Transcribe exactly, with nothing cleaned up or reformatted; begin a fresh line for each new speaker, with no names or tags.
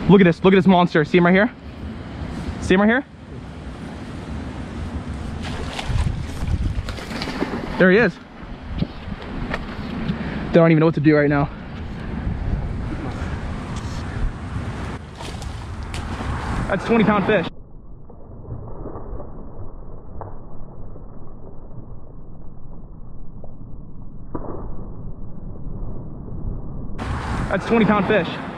Look at this, look at this monster. See him right here? See him right here? There he is. They don't even know what to do right now. That's twenty pound fish. That's twenty pound fish.